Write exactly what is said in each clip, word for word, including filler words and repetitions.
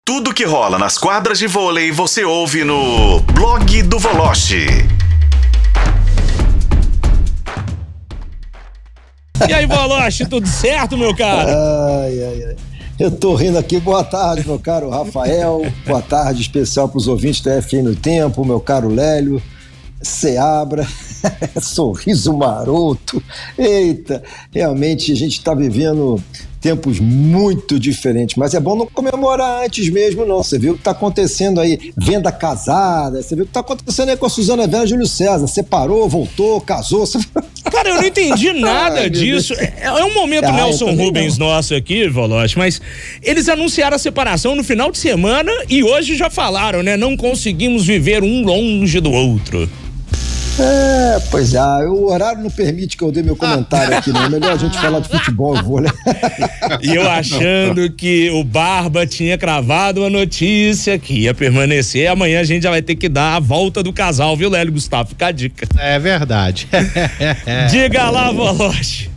Tudo que rola nas quadras de vôlei você ouve no Blog do Voloche. E aí, Voloche, tudo certo, meu caro? Ai, ai, ai. Eu tô rindo aqui. Boa tarde, meu caro Rafael. Boa tarde especial para os ouvintes da F M no Tempo, meu caro Lélio, Seabra, sorriso maroto. Eita, realmente a gente tá vivendo tempos muito diferentes, mas é bom não comemorar antes mesmo, não. Você viu o que tá acontecendo aí, venda casada, você viu o que tá acontecendo aí com a Suzana Vera e Júlio César, separou, voltou, casou. Você... Cara, eu não entendi nada Ai, disso. É, é um momento Ai, Nelson Rubens não. nosso aqui, Voloche, mas eles anunciaram a separação no final de semana e hoje já falaram, né? Não conseguimos viver um longe do outro. É, pois é, o horário não permite que eu dê meu comentário aqui, não. É melhor a gente falar de futebol e vôlei. E eu achando que o Barba tinha cravado a notícia que ia permanecer, amanhã a gente já vai ter que dar a volta do casal, viu, Lélio Gustavo? Fica a dica. É verdade. Diga lá, Voloche.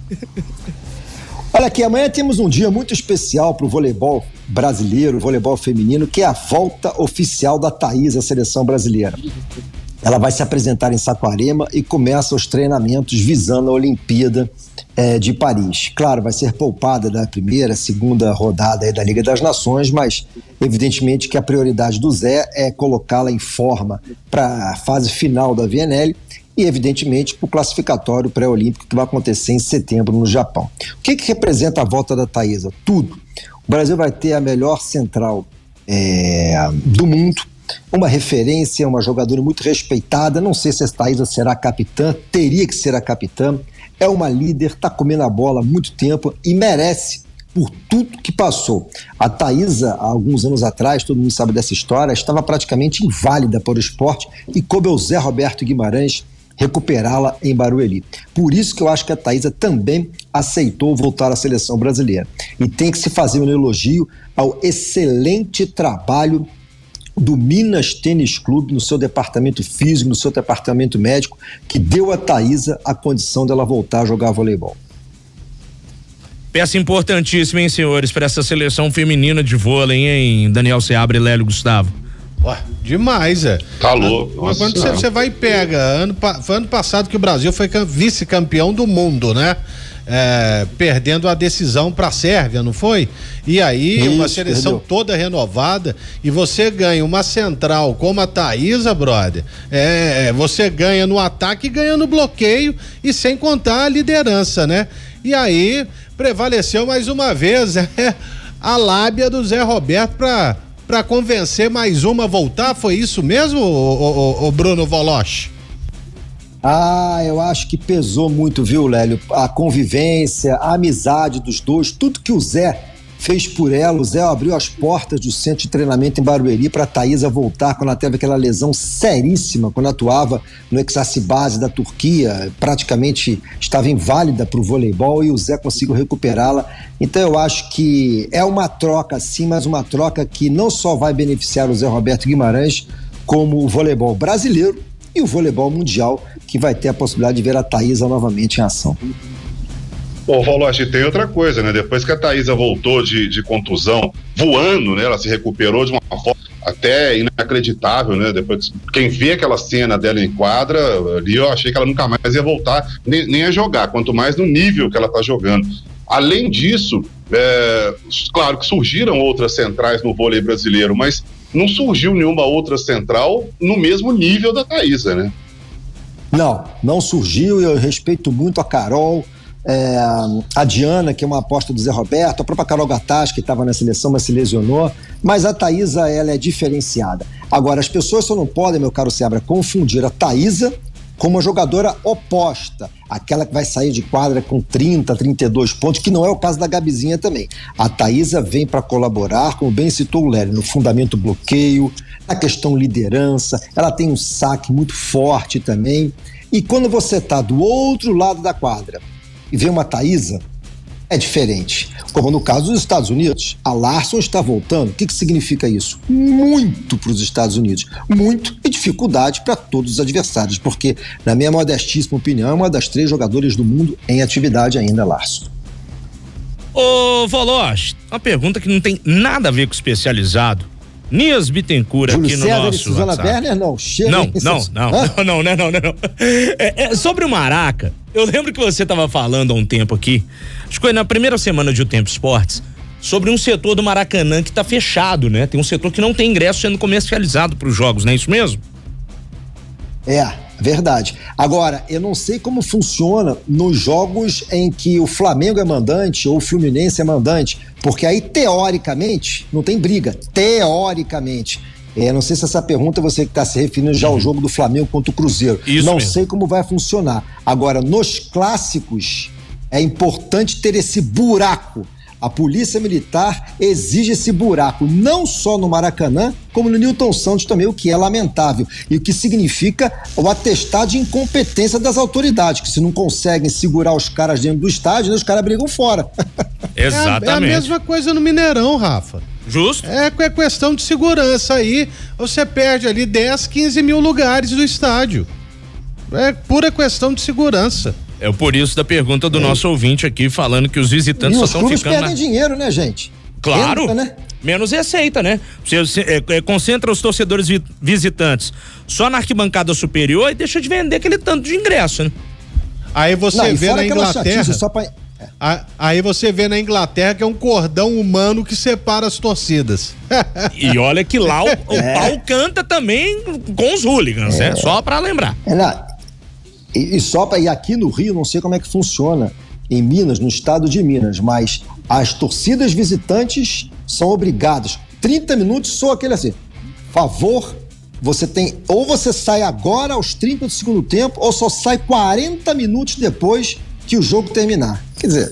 Olha aqui, amanhã temos um dia muito especial para o voleibol brasileiro, o voleibol feminino, que é a volta oficial da Thaís à seleção brasileira. Ela vai se apresentar em Saquarema e começa os treinamentos visando a Olimpíada eh, de Paris. Claro, vai ser poupada da primeira, segunda rodada aí da Liga das Nações, mas evidentemente que a prioridade do Zé é colocá-la em forma para a fase final da V N L e evidentemente para o classificatório pré-olímpico que vai acontecer em setembro no Japão. O que, que representa a volta da Thaísa? Tudo. O Brasil vai ter a melhor central eh, do mundo, uma referência, uma jogadora muito respeitada. Não sei se a Thaísa será capitã, teria que ser a capitã. É uma líder, está comendo a bola há muito tempo e merece por tudo que passou. A Thaísa, há alguns anos atrás, todo mundo sabe dessa história, estava praticamente inválida para o esporte e coube ao Zé Roberto Guimarães recuperá-la em Barueri. Por isso que eu acho que a Thaísa também aceitou voltar à seleção brasileira. E tem que se fazer um elogio ao excelente trabalho do Minas Tênis Clube, no seu departamento físico, no seu departamento médico, que deu a Thaísa a condição dela voltar a jogar voleibol. Peça importantíssima, hein, senhores, para essa seleção feminina de vôlei, hein, Daniel Seabra e Lélio Gustavo? Ué, demais, é. Tá louco. Quando você, você vai e pega, ano, foi ano passado que o Brasil foi vice-campeão do mundo, né? É, perdendo a decisão para a Sérvia, não foi? E aí, Isso, uma seleção perdeu. toda renovada, e você ganha uma central como a Thaísa, brother, é, você ganha no ataque e ganha no bloqueio, e sem contar a liderança, né? E aí, prevaleceu mais uma vez é, a lábia do Zé Roberto para para convencer mais uma a voltar, foi isso mesmo, o, o, o Bruno Voloche? Ah, eu acho que pesou muito, viu, Lélio? A convivência, a amizade dos dois, tudo que o Zé fez por ela. O Zé abriu as portas do centro de treinamento em Barueri para a Thaísa voltar quando ela teve aquela lesão seríssima, quando atuava no Exacibase da Turquia, praticamente estava inválida para o voleibol e o Zé conseguiu recuperá-la. Então eu acho que é uma troca sim, mas uma troca que não só vai beneficiar o Zé Roberto Guimarães, como o voleibol brasileiro e o voleibol mundial, que vai ter a possibilidade de ver a Thaísa novamente em ação. Ô, Voloche, tem outra coisa, né? Depois que a Thaísa voltou de, de contusão, voando, né? Ela se recuperou de uma forma até inacreditável, né? Depois, quem vê aquela cena dela em quadra, ali eu achei que ela nunca mais ia voltar, nem, nem a jogar, quanto mais no nível que ela tá jogando. Além disso, é, claro que surgiram outras centrais no vôlei brasileiro, mas não surgiu nenhuma outra central no mesmo nível da Thaísa, né? Não, não surgiu, e eu respeito muito a Carol, é, a Diana, que é uma aposta do Zé Roberto, a própria Carol Gattas, que estava na seleção, mas se lesionou, mas a Thaísa, ela é diferenciada. Agora, as pessoas só não podem, meu caro Seabra, confundir a Thaísa com uma jogadora oposta, aquela que vai sair de quadra com trinta, trinta e dois pontos, que não é o caso da Gabizinha também. A Thaísa vem para colaborar, como bem citou o Lélio, no fundamento bloqueio, na questão liderança, ela tem um saque muito forte também. E quando você está do outro lado da quadra e vê uma Thaísa, é diferente. Como no caso dos Estados Unidos, a Larson está voltando. O que, que significa isso? Muito para os Estados Unidos. Muito e dificuldade para todos os adversários, porque, na minha modestíssima opinião, é uma das três jogadoras do mundo em atividade ainda, Larson. Ô, Voloche, uma pergunta que não tem nada a ver com o especializado, Nias Bittencourt aqui no César nosso e Suzana WhatsApp. Werner, não. Chega Não, aí, não, vocês- não, Hã? não, não, não, não, não, não. É, é, sobre o Maraca, eu lembro que você estava falando há um tempo aqui, acho que foi na primeira semana de O Tempo Esportes, sobre um setor do Maracanã que está fechado, né? Tem um setor que não tem ingresso sendo comercializado para os jogos, não é isso mesmo? É, verdade. Agora, eu não sei como funciona nos jogos em que o Flamengo é mandante ou o Fluminense é mandante, porque aí, teoricamente, não tem briga. Teoricamente. É, não sei se essa pergunta você que está se referindo já ao jogo do Flamengo contra o Cruzeiro. Isso não mesmo. sei como vai funcionar. Agora, nos clássicos, é importante ter esse buraco. A Polícia Militar exige esse buraco, não só no Maracanã, como no Newton Santos também, o que é lamentável. E o que significa o atestado de incompetência das autoridades, que se não conseguem segurar os caras dentro do estádio, né, os caras brigam fora. Exatamente. É a, é a mesma coisa no Mineirão, Rafa. Justo. É, é questão de segurança aí. Você perde ali dez, quinze mil lugares do estádio. É pura questão de segurança. É por isso da pergunta do nosso ouvinte aqui, falando que os visitantes E só os estão clubes ficando perdem na... dinheiro, né, gente? Claro, Entra, né? menos receita, né? Você, você é, é, concentra os torcedores vi- visitantes só na arquibancada superior e deixa de vender aquele tanto de ingresso, né? Aí você Não, e vê fora na aquela Inglaterra. chatice, só pra... a- Aí você vê na Inglaterra que é um cordão humano que separa as torcidas. E olha que lá o, o pau canta também com os hooligans, né? Só pra lembrar. É, não, e, e só para ir aqui no Rio, não sei como é que funciona em Minas, no estado de Minas, mas as torcidas visitantes são obrigadas. trinta minutos, só aquele assim. Favor, você tem. Ou você sai agora aos trinta do segundo tempo, ou só sai quarenta minutos depois que o jogo terminar. Quer dizer,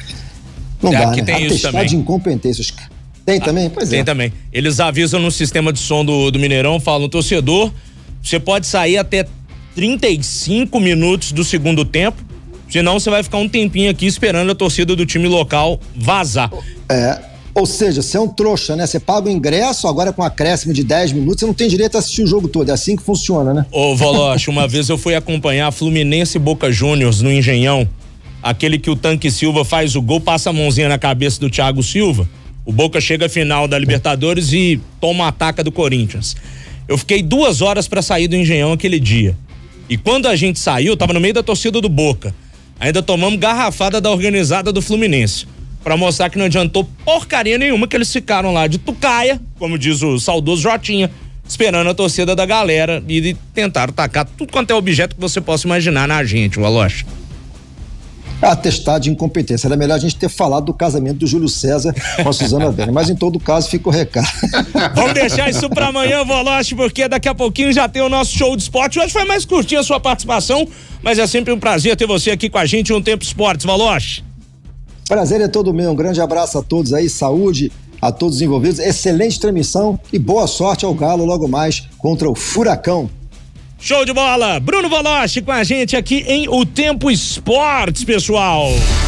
não É, dá, aqui né? tem isso Atestado também. de incompetência. Os- Tem também? Pois Tem é. também. Eles avisam no sistema de som do, do Mineirão, falam, torcedor, você pode sair até trinta e cinco minutos do segundo tempo, senão você vai ficar um tempinho aqui esperando a torcida do time local vazar. É, ou seja, você é um trouxa, né? Você paga o ingresso, agora com um acréscimo de dez minutos, você não tem direito a assistir o jogo todo. É assim que funciona, né? Ô, Voloche, uma vez eu fui acompanhar Fluminense e Boca Juniors no Engenhão, aquele que o Tanque Silva faz o gol, passa a mãozinha na cabeça do Thiago Silva, o Boca chega à final da Libertadores e toma a ataca do Corinthians. Eu fiquei duas horas pra sair do Engenhão aquele dia. E quando a gente saiu, tava no meio da torcida do Boca. Ainda tomamos garrafada da organizada do Fluminense. Pra mostrar que não adiantou porcaria nenhuma, que eles ficaram lá de tucaia, como diz o saudoso Jotinha, esperando a torcida da galera e tentaram tacar tudo quanto é objeto que você possa imaginar na gente, Voloche. Atestado de incompetência. Era melhor a gente ter falado do casamento do Júlio César com a Suzana Werner. Mas em todo caso, fica o recado. Vamos deixar isso pra amanhã, Voloche, porque daqui a pouquinho já tem o nosso show de esporte. Hoje foi mais curtinho a sua participação, mas é sempre um prazer ter você aqui com a gente no Tempo Esportes, Voloche. Prazer é todo meu. Um grande abraço a todos aí. Saúde a todos os envolvidos. Excelente transmissão e boa sorte ao Galo logo mais contra o Furacão. Show de bola! Bruno Voloche com a gente aqui em O Tempo Esportes, pessoal.